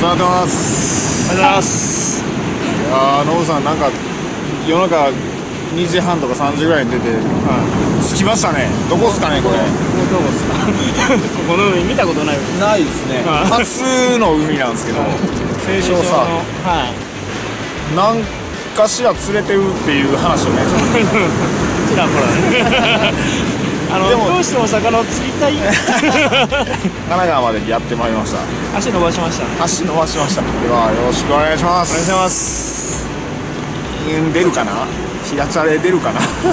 世話になってます。 ありがとうございます。 いやー、ノブさん、なんか夜中2時半とか3時ぐらいに出て、着きましたね。どこっすかね、これ。 どこっすかこの海見たことないよ。 ないですね。初の海なんですけど、清少サーフィン。なんかしら釣れてるっていう話をね、 ちらほらね。でもどうしても魚を釣りたい。 神奈川までやってまいりました。 足伸ばしました。 足伸ばしました。ではよろしくお願いします。 お願いします。 出るかな、平チャレ出るかな。朝一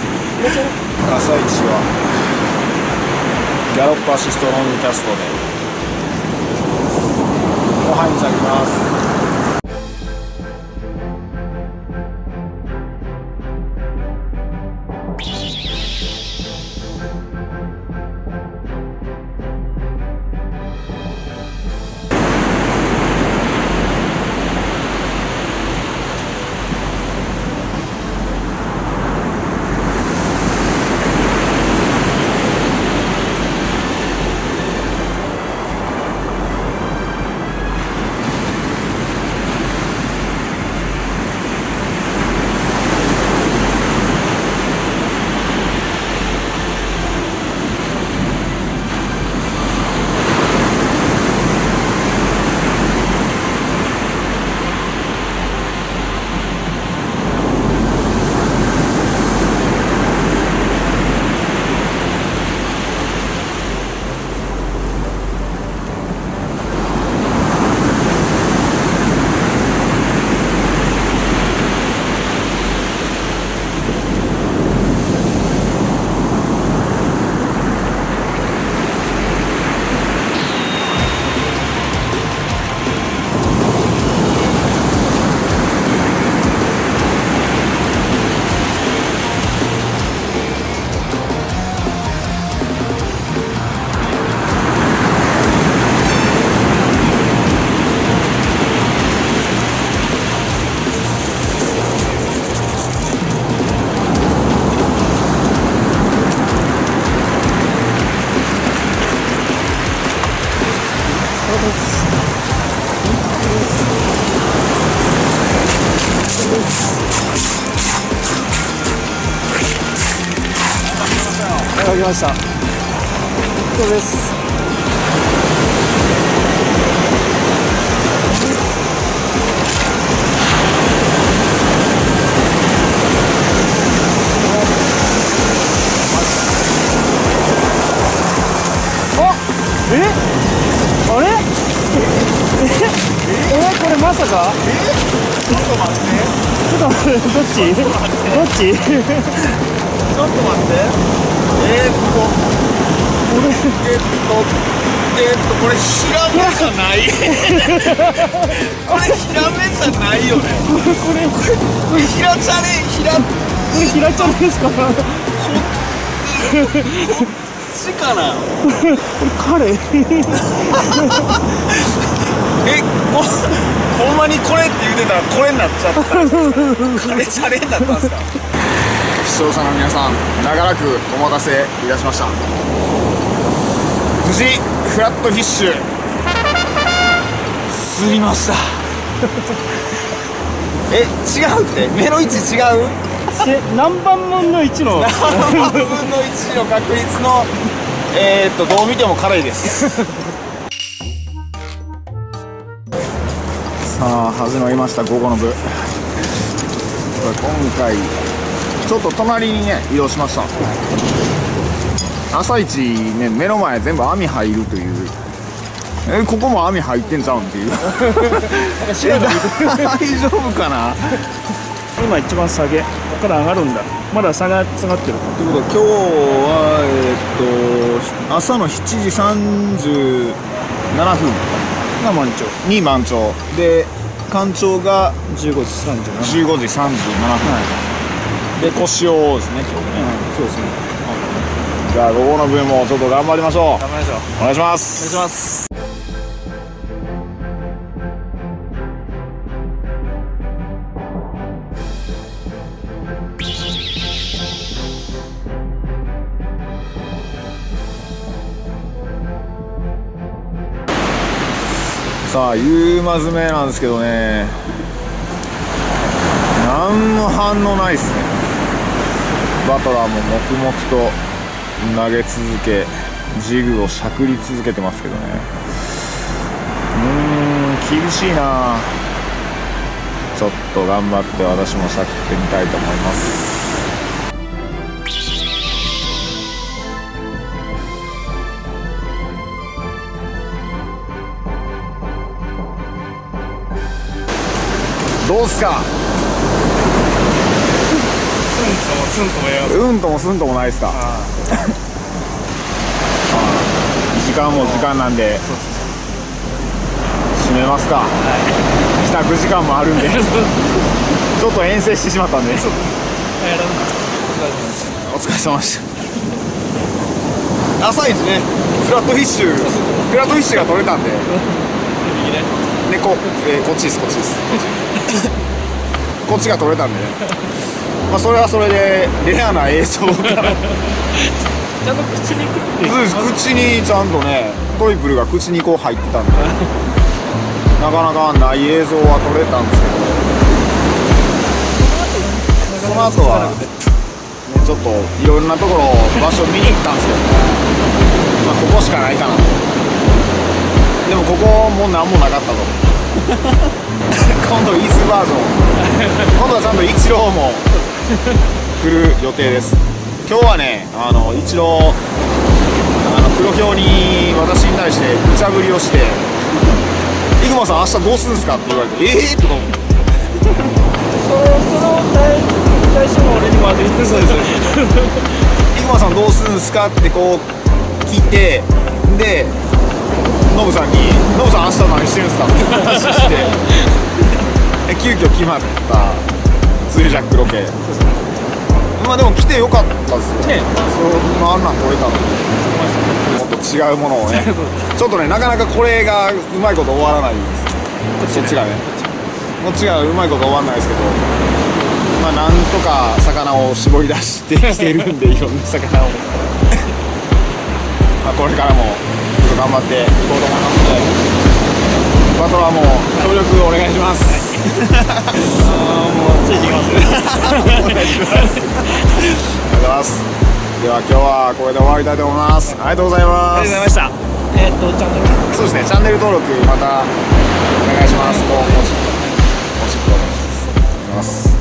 はギャロップアシストロングキャストで後輩に下げます。 来ました。そうです。あ、あれ？これまさか？ ちょっと待って。 ちょっと待って、どっち？どっち？ ちょっと待って。これヒラメじゃない。これヒラメじゃないよね。これヒラチャレ、 これヒラチャレですか？こっちかな。 れカレー。 ほんまにこれって言うてたらこれになっちゃった。カレーチャレになったんですか。視聴者の皆さん、長らくお待たせいたしました。無事フラットフィッシュ釣りました。違うって目の位置違う。 何番分の1の何番分の1の確率のどう見ても辛いです。さあ始まりました、午後の部。これ今回ちょっと隣にね移動しました。朝一ね、目の前全部網入るという。ここも網入ってんちゃうんっていう。大丈夫かな。 今一番下げ、ここから上がるんだ。まだ下がってる。ということは今日は朝の7時37分が満潮に満潮で、干潮が 15時37分。 15時37分、で小潮ですね、今日ね。 そうですね。 じゃあ午後の分もちょっと頑張りましょう。 頑張りましょう。 お願いします。 お願いします。 さあ夕間詰めなんですけどね、何も反応ないですね。バトラーも黙々と投げ続け、ジグをしゃくり続けてますけどね。厳しいな。ちょっと頑張って私もしゃくってみたいと思います。どうすか。うんともすんともないですか。時間も時間なんで閉めますか。帰宅時間もあるんでちょっと遠征してしまったんでお疲れ様でした。朝一ね、フラットフィッシュが取れたんで、こっちです、こっちですこっちが取れたんでね、まあそれはそれでレアな映像からちゃんと口に食って、 口にちゃんとね、トリプルが口にこう入ってたんでなかなかない映像は撮れたんですけど、その後は、ね、ちょっといろんなところ場所見に行ったんですけどね、まあここしかないかなと。でもここもう何もなかったと今度イースバージョン今度はちゃんとイチローも来る予定です。今日はね、イチロー黒豹に私に対して無茶ぶりをして「生駒さん明日どうするんですか?」って言われて「とか思ってその対象も俺にも当てて。そうです生駒さんどうするんですかってこう聞いて、でノブさんに「ノブさん明日何してるんですか?」って話して急遽決まったツールジャックロケ。まあでも来てよかったですよね。あんなん撮れたのにもっと違うものをねちょっとね、なかなかこれがうまいこと終わらないんです。そっちがね、こっちがうまいこと終わらないですけど、まあなんとか魚を絞り出してきてるんでいろんな魚をまあこれからもちょっと頑張っていこうと思いますので、バトラーも協力お願いします。 もうついてきますお願いします。ありがとうございます。では今日はこれで終わりたいと思います。ありがとうございます。 ありがとうございました。チャンネル、 そうですね、チャンネル登録またお願いします。お願いします。